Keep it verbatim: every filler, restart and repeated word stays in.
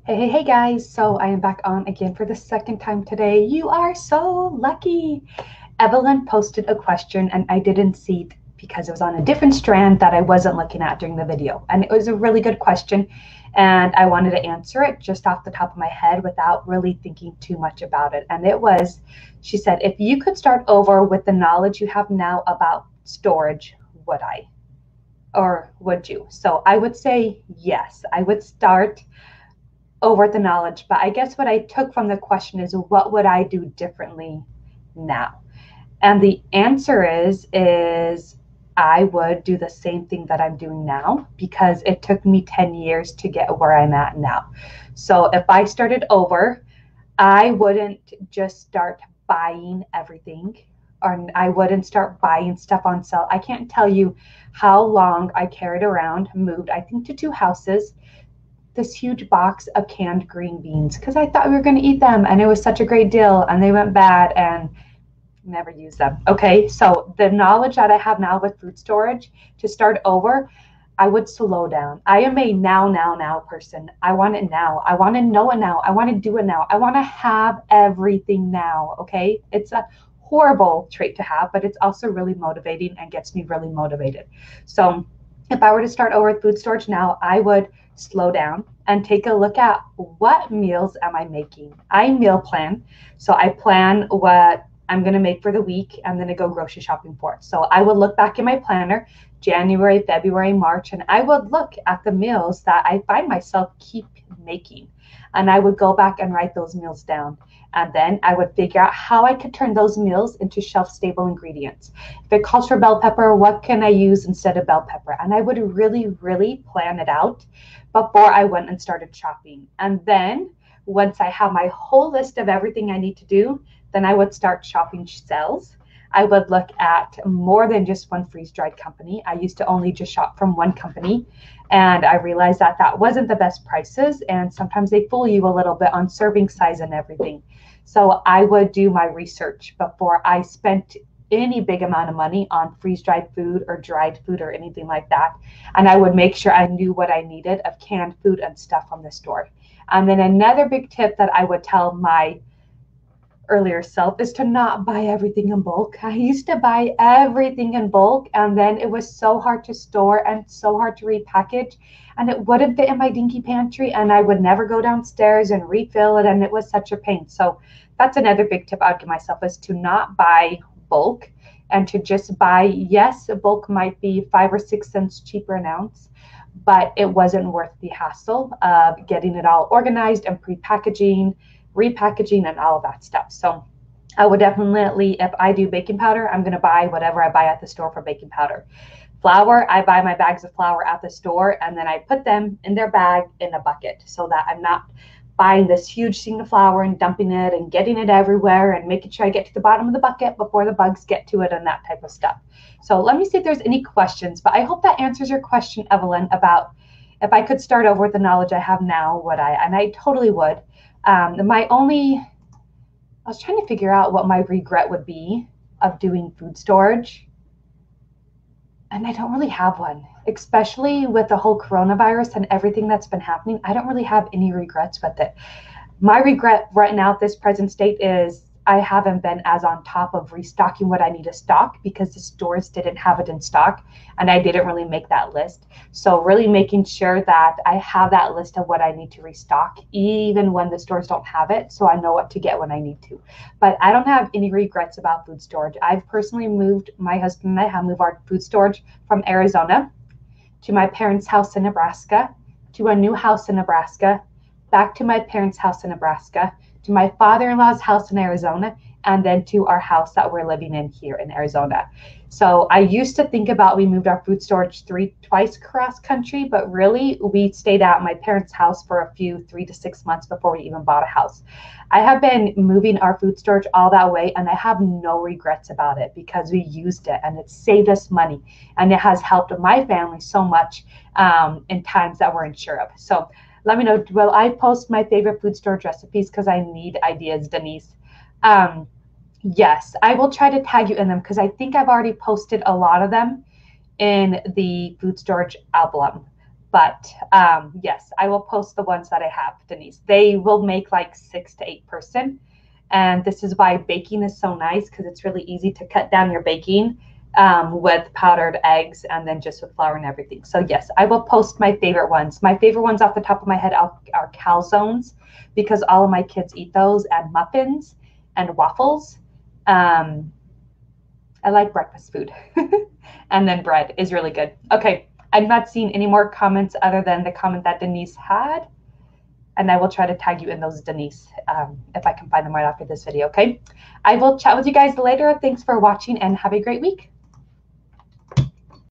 Hey, hey, hey guys. So I am back on again for the second time today. You are so lucky. Evelyn posted a question and I didn't see it because it was on a different strand that I wasn't looking at during the video. And it was a really good question and I wanted to answer it just off the top of my head without really thinking too much about it. And it was, she said, if you could start over with the knowledge you have now about storage, would I? Or would you? So I would say yes. I would start over the knowledge. But I guess what I took from the question is what would I do differently now? And the answer is is I would do the same thing that I'm doing now because it took me ten years to get where I'm at now. So if I started over, I wouldn't just start buying everything or I wouldn't start buying stuff on sale. I can't tell you how long I carried around, moved, I think, to two houses, this huge box of canned green beans because I thought we were going to eat them and it was such a great deal and they went bad and never used them. Okay, so the knowledge that I have now with food storage to start over, I would slow down. I am a now, now, now person. I want it now. I want to know it now. I want to do it now. I want to have everything now. Okay, it's a horrible trait to have, but it's also really motivating and gets me really motivated. So if I were to start over with food storage now, I would slow down and take a look at what meals am I making. I meal plan. So I plan what I'm going to make for the week. I'm going to go grocery shopping for it. So I would look back in my planner, January, February, March, and I would look at the meals that I find myself keep making. And I would go back and write those meals down. And then I would figure out how I could turn those meals into shelf stable ingredients. If it calls for bell pepper, what can I use instead of bell pepper? And I would really, really plan it out before I went and started shopping. And then once I have my whole list of everything I need to do, then I would start shopping sales. I would look at more than just one freeze dried company. I used to only just shop from one company. And I realized that that wasn't the best prices. And sometimes they fool you a little bit on serving size and everything. So I would do my research before I spent any big amount of money on freeze dried food or dried food or anything like that. And I would make sure I knew what I needed of canned food and stuff from the store. And then another big tip that I would tell my earlier self is to not buy everything in bulk. I used to buy everything in bulk and then it was so hard to store and so hard to repackage and it wouldn't fit in my dinky pantry and I would never go downstairs and refill it and it was such a pain. So that's another big tip I'd give myself is to not buy bulk and to just buy, yes, bulk might be five or six cents cheaper an ounce, but it wasn't worth the hassle of getting it all organized and pre-packaging, repackaging and all of that stuff. So I would definitely, if I do baking powder, I'm going to buy whatever I buy at the store for baking powder. Flour, I buy my bags of flour at the store and then I put them in their bag in a bucket so that I'm not buying this huge thing of flour and dumping it and getting it everywhere and making sure I get to the bottom of the bucket before the bugs get to it and that type of stuff. So let me see if there's any questions, but I hope that answers your question, Evelyn, about if I could start over with the knowledge I have now, would I? And I totally would. Um, my only, I was trying to figure out what my regret would be of doing food storage. And I don't really have one, especially with the whole coronavirus and everything that's been happening. I don't really have any regrets with it. My regret right now at this present state is I haven't been as on top of restocking what I need to stock because the stores didn't have it in stock and I didn't really make that list. So really making sure that I have that list of what I need to restock even when the stores don't have it so I know what to get when I need to. But I don't have any regrets about food storage. I've personally moved, my husband and I have moved our food storage from Arizona to my parents' house in Nebraska, to a new house in Nebraska, back to my parents' house in Nebraska, to my father-in-law's house in Arizona, and then to our house that we're living in here in Arizona. So I used to think about we moved our food storage three twice cross country, but really we stayed at my parents' house for a few three to six months before we even bought a house. I have been moving our food storage all that way and I have no regrets about it because we used it and it saved us money and it has helped my family so much um, in times that we're unsure of. So let me know, will I post my favorite food storage recipes because I need ideas, Denise? Um, yes, I will try to tag you in them because I think I've already posted a lot of them in the food storage album. But um, yes, I will post the ones that I have, Denise. They will make like six to eight person. And this is why baking is so nice, because it's really easy to cut down your baking um, with powdered eggs and then just with flour and everything. So yes, I will post my favorite ones. My favorite ones off the top of my head are, are calzones, because all of my kids eat those, and muffins and waffles. Um, I like breakfast food. And then bread is really good. Okay, I'm not seeing any more comments other than the comment that Denise had. And I will try to tag you in those, Denise, um, if I can find them right after this video, okay? I will chat with you guys later. Thanks for watching and have a great week.